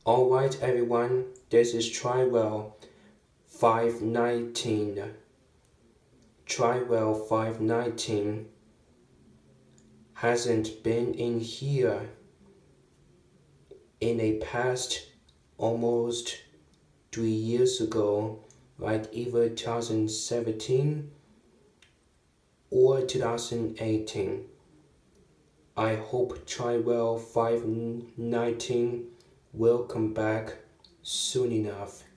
Alright everyone, this is Trywell 519. Trywell 519 hasn't been in here in a past almost 3 years ago, like either 2017 or 2018. I hope Trywell 519 will come back soon enough.